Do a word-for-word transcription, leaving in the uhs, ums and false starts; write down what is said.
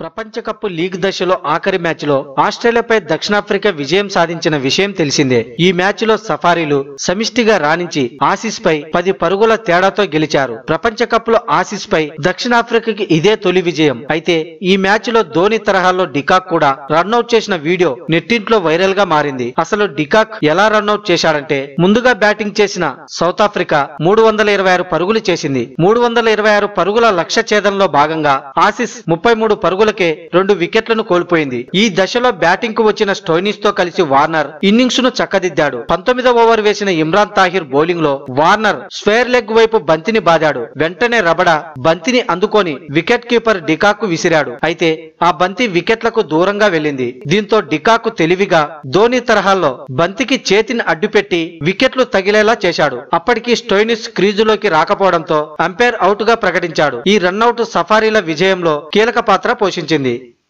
ప్రపంచ cup league దశలో ఆఖరి మ్యాచ్ లో ఆస్ట్రేలియాపై దక్షిణాఫ్రికా విజయం సాధించిన విషయం తెలిసిందే. ఈ మ్యాచ్ లో సఫారీలు సమిష్టిగా రాణించి ఆసీస్ పై పది పరుగుల తేడాతో గెలిచారు. ప్రపంచ కప్ లో ఆసీస్ పై దక్షిణాఫ్రికాకి ఇదే తొలి విజయం. అయితే ఈ మ్యాచ్ లో ధోని తరహాలో డికాక్ కూడా రన్అట్ చేసిన వీడియో నెట్టింట్లో వైరల్ గా మారింది. అసలు డికాక్ ఎలా రన్అట్ చేశాడంటే, ముందుగా బ్యాటింగ్ చేసిన సౌత్ ఆఫ్రికా మూడు వందల ఇరవై ఆరు పరుగులు చేసింది. మూడు వందల ఇరవై ఆరు పరుగుల లక్ష్య ఛేదంలో భాగంగా ఆసీస్ ముప్పై మూడు పరుగులకే రెండు వికెట్లను కోల్పోయింది. ఈ దశలో బ్యాటింగ్ కు వచ్చిన స్టోయినిస్ తో కలిసి వార్నర్ ఇన్నింగ్స్ ను చక్కదిద్దాడు. పంతొమ్మిదవ ఓవర్ వేసిన ఇమ్రాన్ తాహిర్ బౌలింగ్ లో వార్నర్ స్క్వేర్ లెగ్ వైపు బంతిని బాదాడు. వెంటనే రబడ బంతిని అందుకొని వికెట్ కీపర్ డికాక్ విసిరాడు. అయితే ఆ బంతి వికెట్లకు దూరంగా వెళ్లింది. దీంతో డికాక్ తెలివిగా ధోని తరహాలో బంతికి చేతిని అడ్డుపెట్టి వికెట్లు తగిలేలా చేశాడు. అప్పటికి స్టోయినిస్ క్రీజులోకి రాకపోవడంతో అంపైర్ అవుట్ గా ప్రకటించాడు. ఈ రన్అట్ సఫారీల విజయంలో కీలక పాత్ర పోషించింది.